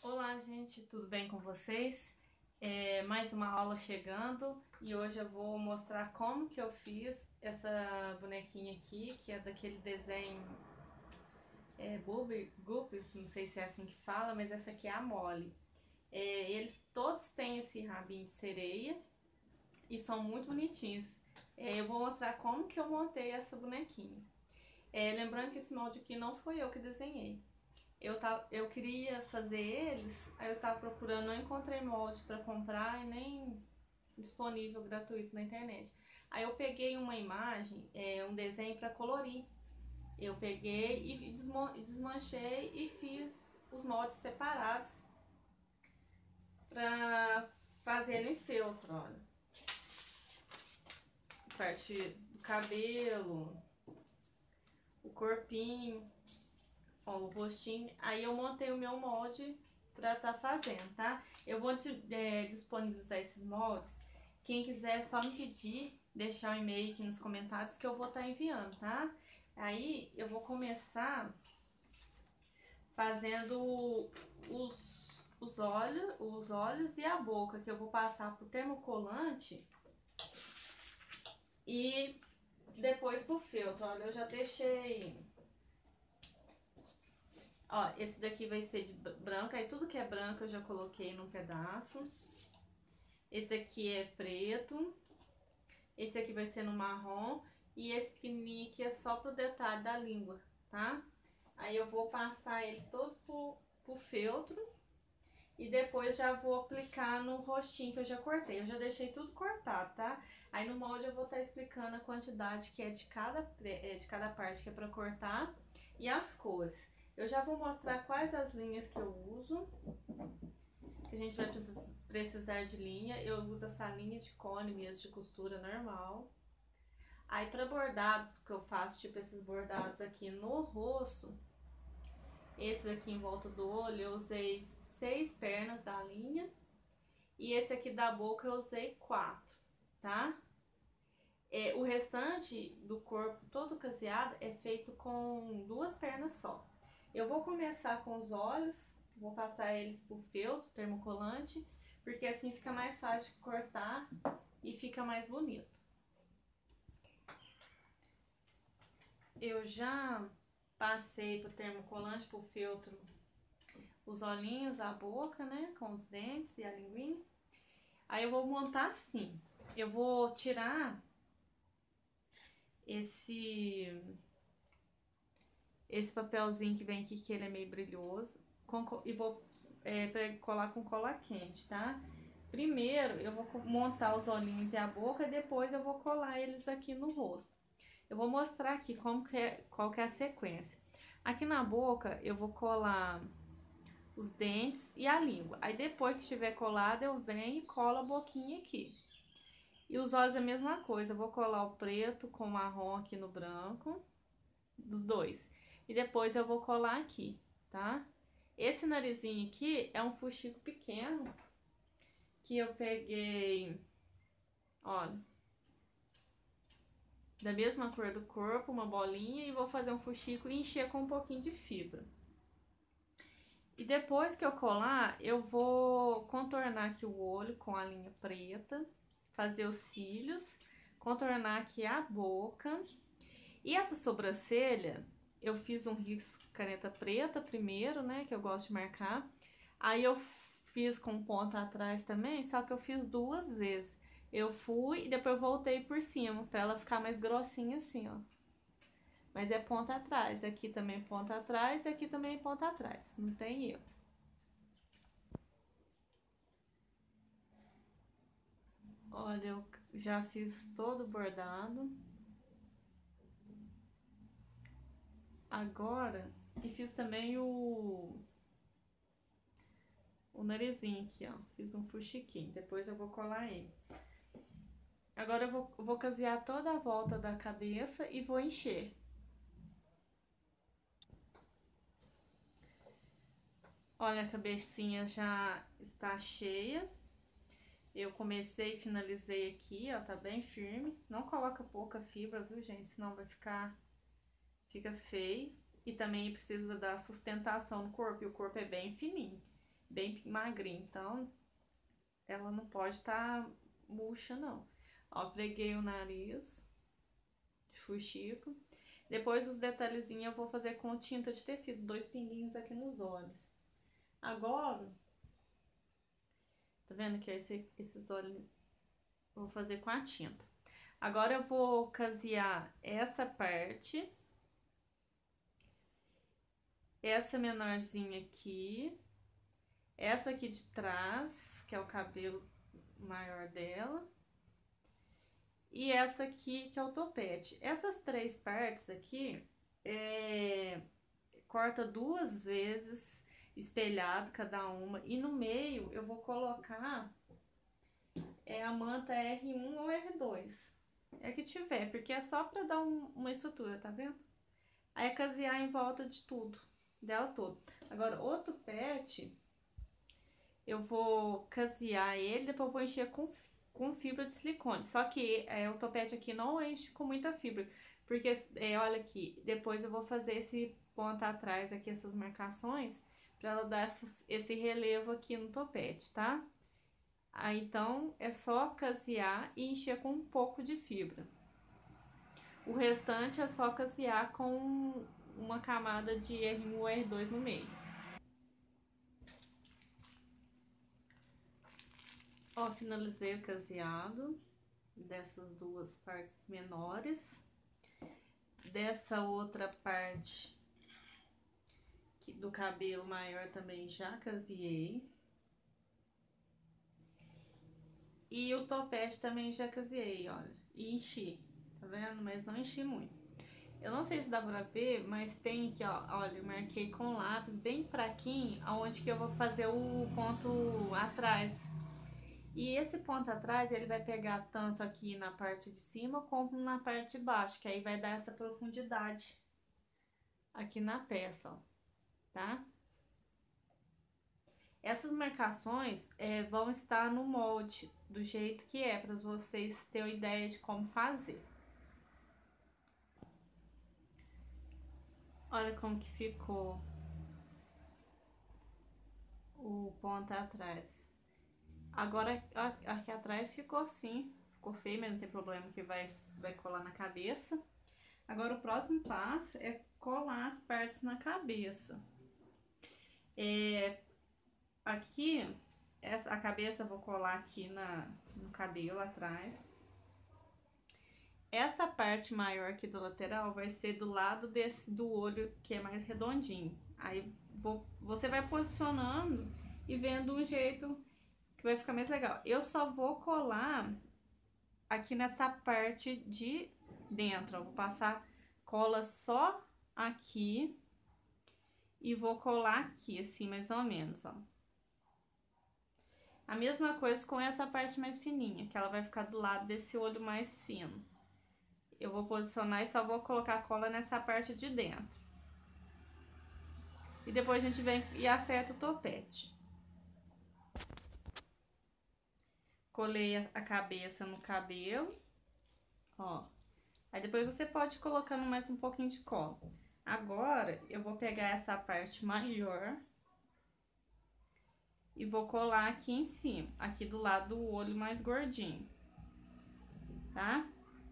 Olá, gente, tudo bem com vocês? Mais uma aula chegando e hoje eu vou mostrar como que eu fiz essa bonequinha aqui, que é daquele desenho Guppies, não sei se é assim que fala, mas essa aqui é a Molly. Eles todos têm esse rabinho de sereia e são muito bonitinhos. Eu vou mostrar como que eu montei essa bonequinha. Lembrando que esse molde aqui não foi eu que desenhei. Eu queria fazer eles, aí eu estava procurando, não encontrei molde para comprar e nem disponível gratuito na internet. Aí eu peguei uma imagem, um desenho para colorir. Eu peguei e desmanchei e fiz os moldes separados para fazer em feltro, olha. Parte do cabelo, o corpinho, ó, o rostinho. Aí eu montei o meu molde pra tá fazendo, tá? Eu vou disponibilizar esses moldes. Quem quiser é só me pedir, deixar o e-mail aqui nos comentários que eu vou estar enviando, tá? Aí eu vou começar fazendo os olhos e a boca, que eu vou passar pro termocolante e depois pro feltro. Olha, eu já deixei. Ó, esse daqui vai ser de branco, aí tudo que é branco eu já coloquei num pedaço. Esse aqui é preto. Esse aqui vai ser no marrom. E esse pequenininho aqui é só pro detalhe da língua, tá? Aí eu vou passar ele todo pro feltro. E depois já vou aplicar no rostinho que eu já cortei. Eu já deixei tudo cortado, tá? Aí no molde eu vou estar explicando a quantidade que é de cada parte que é pra cortar e as cores. Eu já vou mostrar quais as linhas que eu uso, que a gente vai precisar de linha. Eu uso essa linha de cone mesmo, de costura normal. Aí para bordados que eu faço, tipo esses bordados aqui no rosto, esse daqui em volta do olho, eu usei 6 pernas da linha. E esse aqui da boca eu usei 4, tá? O restante do corpo todo caseado é feito com 2 pernas só. Eu vou começar com os olhos, vou passar eles pro feltro termocolante, porque assim fica mais fácil de cortar e fica mais bonito. Eu já passei pro termocolante, pro feltro, os olhinhos, a boca, né, com os dentes e a linguinha. Aí eu vou montar assim, eu vou tirar esse papelzinho que vem aqui, que ele é meio brilhoso, e vou colar com cola quente, tá? Primeiro eu vou montar os olhinhos e a boca, e depois eu vou colar eles aqui no rosto. Eu vou mostrar aqui qual que é a sequência. Aqui na boca eu vou colar os dentes e a língua. Aí depois que estiver colado, eu venho e colo a boquinha aqui. E os olhos é a mesma coisa, eu vou colar o preto com o marrom aqui no branco, dos dois. E depois eu vou colar aqui, tá? Esse narizinho aqui é um fuxico pequeno, que eu peguei, olha, da mesma cor do corpo, uma bolinha, e vou fazer um fuxico e encher com um pouquinho de fibra. E depois que eu colar, eu vou contornar aqui o olho com a linha preta, fazer os cílios, contornar aqui a boca. E essa sobrancelha, eu fiz um risco caneta preta primeiro, né, que eu gosto de marcar. Aí eu fiz com ponta atrás também, só que eu fiz 2 vezes. Eu fui e depois voltei por cima, pra ela ficar mais grossinha assim, ó. Mas é ponta atrás, aqui também ponta atrás e aqui também ponta atrás, não tem erro. Olha, eu já fiz todo o bordado. Agora, e fiz também o narizinho aqui, ó. Fiz um fuxiquinho, depois eu vou colar ele. Agora eu vou casear toda a volta da cabeça e vou encher. Olha, a cabecinha já está cheia. Eu comecei e finalizei aqui, ó, tá bem firme. Não coloca pouca fibra, viu, gente? Senão fica feio. E também precisa dar sustentação no corpo, e o corpo é bem fininho. bem magrinha, então ela não pode estar murcha, não. Ó, preguei o nariz de fuxico. Depois os detalhezinhos eu vou fazer com tinta de tecido, 2 pinguinhos aqui nos olhos. Agora, tá vendo que esses olhos eu vou fazer com a tinta. Agora eu vou casear essa parte, essa menorzinha aqui, essa aqui de trás, que é o cabelo maior dela, e essa aqui que é o topete. Essas 3 partes aqui, corta 2 vezes, espelhado cada uma, e no meio eu vou colocar a manta R1 ou R2, é que tiver, porque é só pra dar uma estrutura, tá vendo? Aí é casear em volta de tudo, dela todo. Agora, o topete, eu vou casear ele, depois eu vou encher com fibra de silicone. Só que o topete aqui não enche com muita fibra, porque, olha aqui, depois eu vou fazer esse ponto atrás aqui, essas marcações, pra ela dar esse relevo aqui no topete, tá? Aí, então, é só casear e encher com um pouco de fibra. O restante é só casear com uma camada de R1 ou R2 no meio. Ó, finalizei o caseado dessas 2 partes menores. Dessa outra parte do cabelo maior também já caseei. E o topete também já caseei, olha. E enchi, tá vendo? Mas não enchi muito. Eu não sei se dá pra ver, mas tem aqui, ó, olha, eu marquei com lápis bem fraquinho, aonde que eu vou fazer o ponto atrás. E esse ponto atrás, ele vai pegar tanto aqui na parte de cima, como na parte de baixo, que aí vai dar essa profundidade aqui na peça, ó, tá? Essas marcações vão estar no molde, do jeito que é, para vocês terem uma ideia de como fazer. Olha como que ficou o ponto atrás. Agora, aqui atrás ficou assim, ficou feio, mas não tem problema que vai colar na cabeça. Agora, o próximo passo é colar as partes na cabeça. Aqui, a cabeça eu vou colar aqui no cabelo atrás. Essa parte maior aqui do lateral vai ser do lado do olho que é mais redondinho. Aí, você vai posicionando e vendo um jeito que vai ficar mais legal. Eu só vou colar aqui nessa parte de dentro, ó. Vou passar cola só aqui e vou colar aqui, assim, mais ou menos, ó. A mesma coisa com essa parte mais fininha, que ela vai ficar do lado desse olho mais fino. Eu vou posicionar e só vou colocar cola nessa parte de dentro. E depois a gente vem e acerta o topete. Colei a cabeça no cabelo, ó. Aí depois você pode ir colocando mais um pouquinho de cola. Agora, eu vou pegar essa parte maior e vou colar aqui em cima, aqui do lado do olho mais gordinho, tá?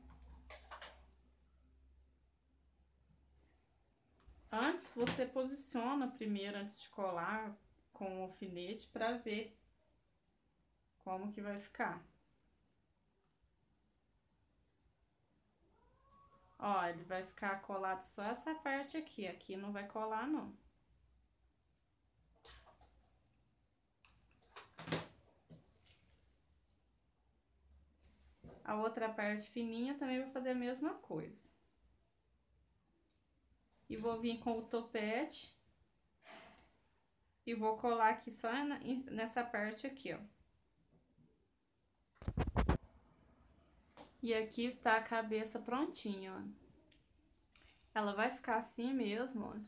Antes, você posiciona primeiro, antes de colar com o alfinete, pra ver como que vai ficar. Ó, ele vai ficar colado só essa parte aqui, aqui não vai colar não. A outra parte fininha também vou fazer a mesma coisa. E vou vir com o topete e vou colar aqui só nessa parte aqui, ó. E aqui está a cabeça prontinha, ó. Ela vai ficar assim mesmo, ó.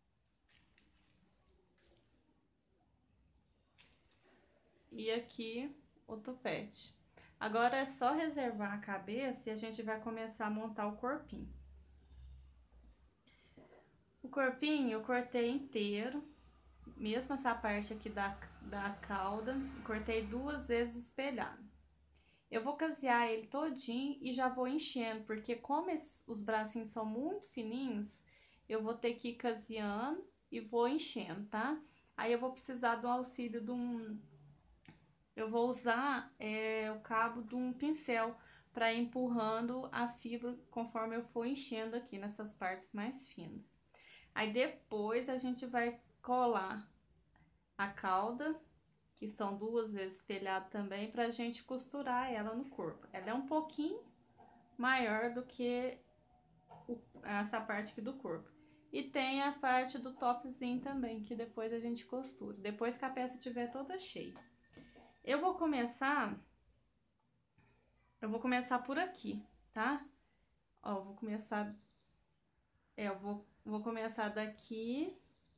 E aqui o topete. Agora é só reservar a cabeça e a gente vai começar a montar o corpinho. O corpinho eu cortei inteiro, mesmo essa parte aqui da cauda, cortei 2 vezes espelhado. Eu vou casear ele todinho e já vou enchendo, porque como os bracinhos são muito fininhos, eu vou ter que ir caseando e vou enchendo, tá? Aí eu vou precisar do auxílio de eu vou usar o cabo de um pincel para ir empurrando a fibra conforme eu for enchendo aqui nessas partes mais finas. Aí depois a gente vai colar a cauda, que são 2 vezes espelhado também, pra gente costurar ela no corpo. Ela é um pouquinho maior do que essa parte aqui do corpo. E tem a parte do topzinho também, que depois a gente costura, depois que a peça estiver toda cheia. Eu vou começar por aqui, tá? Ó, vou começar, vou começar daqui,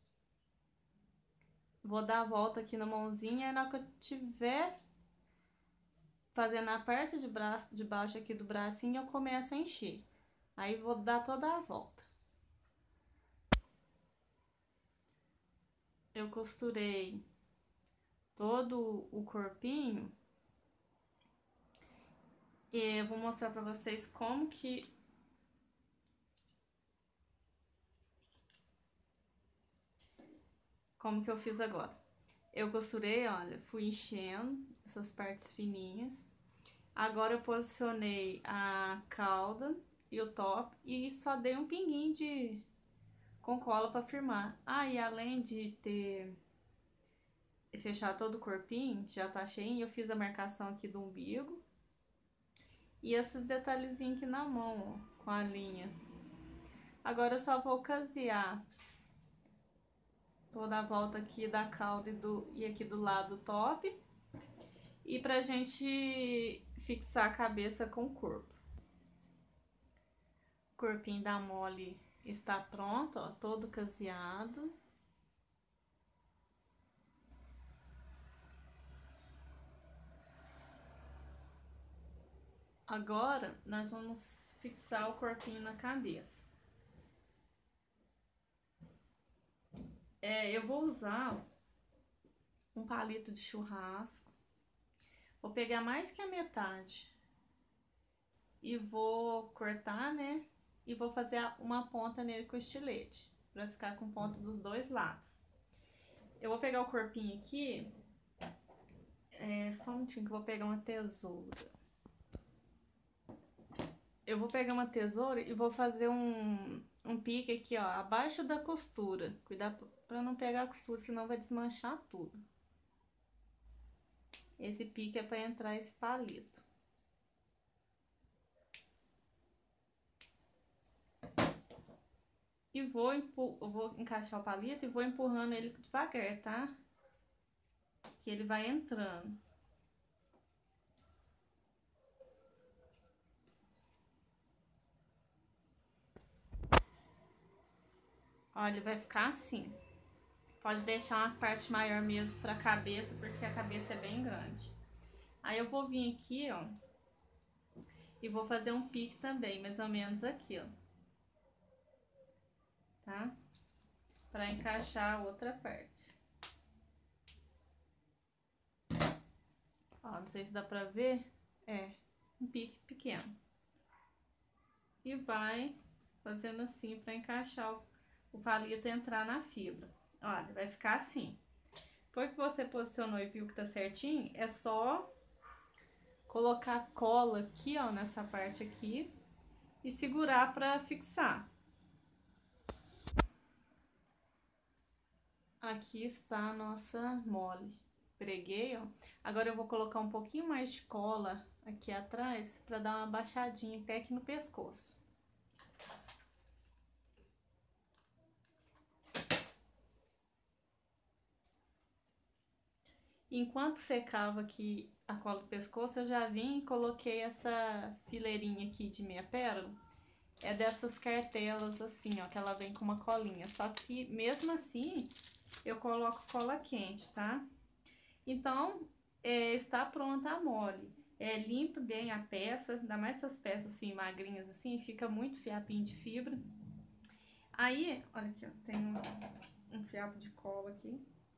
vou dar a volta aqui na mãozinha, e na hora que eu tiver fazendo a parte de baixo aqui do bracinho, eu começo a encher. Aí vou dar toda a volta. Eu costurei todo o corpinho e eu vou mostrar pra vocês como que eu fiz agora. Eu costurei, olha, fui enchendo essas partes fininhas. Agora eu posicionei a cauda e o top e só dei um pinguinho com cola para firmar. Ah, e além de ter fechado todo o corpinho, já tá cheinho, eu fiz a marcação aqui do umbigo. E esses detalhezinhos aqui na mão, ó, com a linha. Agora eu só vou casear toda a volta aqui da cauda e aqui do lado top. E pra gente fixar a cabeça com o corpo. O corpinho da mole está pronto, ó, todo caseado. Agora, nós vamos fixar o corpinho na cabeça. Eu vou usar um palito de churrasco. Vou pegar mais que a metade e vou cortar, né? E vou fazer uma ponta nele com estilete, pra ficar com ponta dos dois lados. Eu vou pegar o corpinho aqui, só um minutinho que eu vou pegar uma tesoura. Eu vou pegar uma tesoura e vou fazer um pique aqui, ó, abaixo da costura. Cuidado pra não pegar a costura, senão vai desmanchar tudo. Esse pique é pra entrar esse palito. E eu vou encaixar o palito e vou empurrando ele devagar, tá? Que ele vai entrando. Olha, vai ficar assim. Pode deixar uma parte maior mesmo pra cabeça, porque a cabeça é bem grande. Aí eu vou vir aqui, ó, e vou fazer um pique também, mais ou menos aqui, ó. Tá? Pra encaixar a outra parte. Ó, não sei se dá pra ver. Um pique pequeno. E vai fazendo assim pra encaixar o palito e entrar na fibra. Olha, vai ficar assim. Depois que você posicionou e viu que tá certinho, é só colocar cola aqui, ó, nessa parte aqui e segurar pra fixar. Aqui está a nossa mole. Preguei, ó. Agora eu vou colocar um pouquinho mais de cola aqui atrás pra dar uma baixadinha até aqui no pescoço. Enquanto secava aqui a cola do pescoço, eu já vim e coloquei essa fileirinha aqui de meia pérola. É dessas cartelas assim, ó, que ela vem com uma colinha. Só que mesmo assim, eu coloco cola quente, tá? Então, está pronta a mole. Limpa bem a peça, ainda mais essas peças assim, magrinhas assim, fica muito fiapinho de fibra. Aí, olha aqui, ó, tem um fiapo de cola aqui.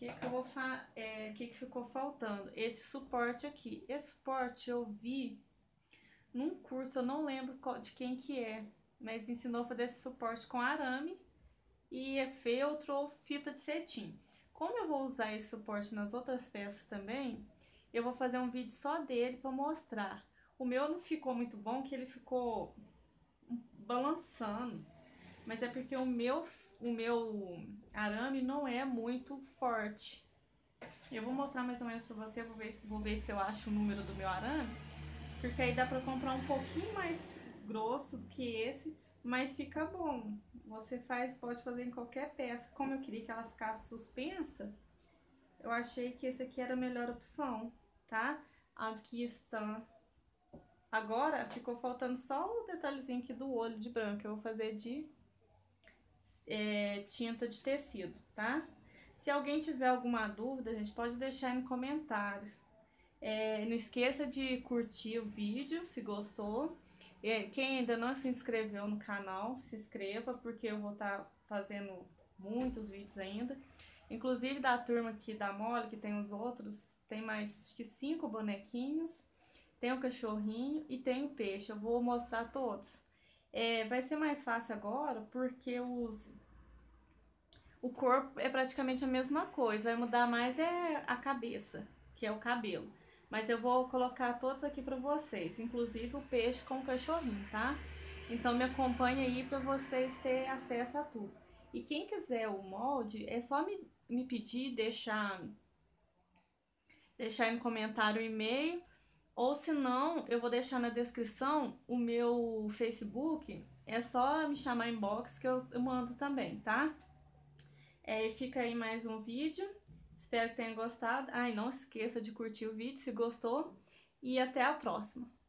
que ficou faltando? Esse suporte aqui. Esse suporte eu vi num curso, eu não lembro de quem que é, mas ensinou a fazer esse suporte com arame e é feltro ou fita de cetim. Como eu vou usar esse suporte nas outras peças também, eu vou fazer um vídeo só dele para mostrar. O meu não ficou muito bom, que ele ficou balançando, mas é porque o meu arame não é muito forte. Eu vou mostrar mais ou menos pra você, vou ver se eu acho o número do meu arame, porque aí dá pra comprar um pouquinho mais grosso do que esse, mas fica bom. Você pode fazer em qualquer peça. Como eu queria que ela ficasse suspensa, eu achei que esse aqui era a melhor opção, tá? Aqui está. Agora ficou faltando só o detalhezinho aqui do olho de branco. Eu vou fazer de tinta de tecido, tá? Se alguém tiver alguma dúvida, a gente pode deixar aí no comentário. Não esqueça de curtir o vídeo, se gostou. Quem ainda não se inscreveu no canal, se inscreva, porque eu vou estar fazendo muitos vídeos ainda. Inclusive da turma aqui da Mole, que tem os outros, tem mais acho que 5 bonequinhos. Tem o cachorrinho e tem o peixe, eu vou mostrar todos. Vai ser mais fácil agora, porque o corpo é praticamente a mesma coisa, vai mudar mais a cabeça, que é o cabelo. Mas eu vou colocar todos aqui pra vocês, inclusive o peixe com o cachorrinho, tá? Então me acompanha aí pra vocês terem acesso a tudo. E quem quiser o molde, é só me pedir, deixar aí no comentário o e-mail, ou se não, eu vou deixar na descrição o meu Facebook, é só me chamar inbox que eu mando também, tá? Fica aí mais um vídeo, espero que tenha gostado. Ai, não esqueça de curtir o vídeo se gostou e até a próxima.